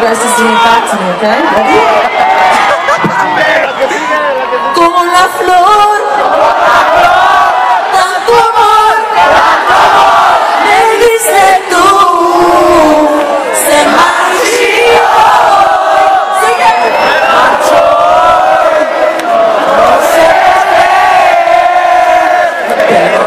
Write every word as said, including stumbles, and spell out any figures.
guys to sing it back to me, okay? Ready? Como la flor, tanto amor, me diste tú, se marchó, sigue, marchó, no se ve, pero